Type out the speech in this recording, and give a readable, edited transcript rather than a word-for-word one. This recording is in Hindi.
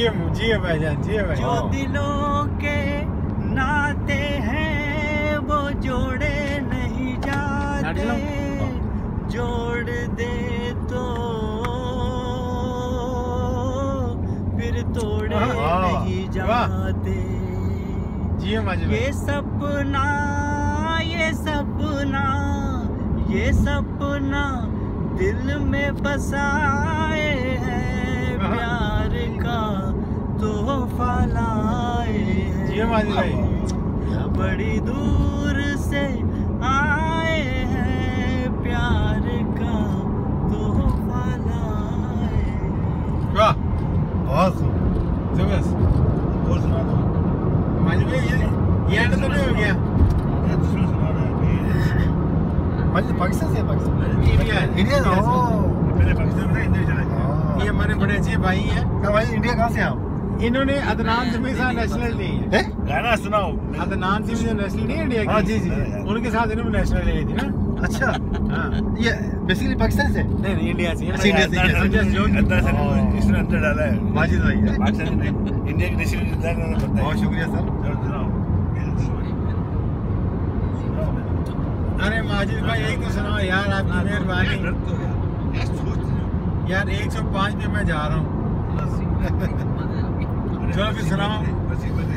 जी भाईजान, जी भाई। जो दिलों के नाते हैं वो जोड़े नहीं जाते, जोड़ दे तो फिर तोड़े नहीं जाते। जी माजिद। ये सपना ये सपना ये सपना दिल में बसाए हैं, प्यार का तोहफा लाए हैं। जी माजिद भाई। बड़ी दूर से आए हैं, प्यार का तोहफा लाए। वाह, बहुत जबरदस्त। और सुना दो माजिद भाई, ये एंड तो नहीं हो गया? दूसरा सुना रहा है माजिद। पाकिस्तान से? पाकिस्तान इंडिया इंडिया पहले पाकिस्तान में इंडिया चला। ये हमारे बड़े अच्छे भाई हैं। भाई इंडिया कहाँ से आप? इन्होंने अदनान सिमी साथ नेशनल ली है। गाना सुनाओ। अदनान सिमी जो नेशनल नहीं है इंडिया की। हाँ जी जी। उनके साथ इन्होंने नेशनल ले ली थी ना। अच्छा। हाँ, ये बेसिकली पाकिस्तान से? नहीं इंडिया से। अच्छा, इंडिया से। अंदर से इसने अंदर डाला है माजिद भाई। पाकिस्तान में इंडिया की नेशनल। बहुत शुक्रिया सर। अरे माजिद भाई एक तो सुनाओ यार, आपकी मेहरबानी यार। 105 पे मैं जा रहा हूँ। चलो फिर सुनाओ।